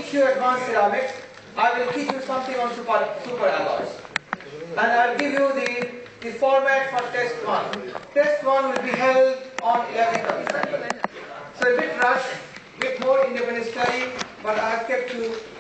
teach you advanced ceramics, I will teach you something on super alloys. And I will give you the format for test 1. Test 1 will be held on 11th of December. So a bit rushed, a bit more independent study, but I have kept you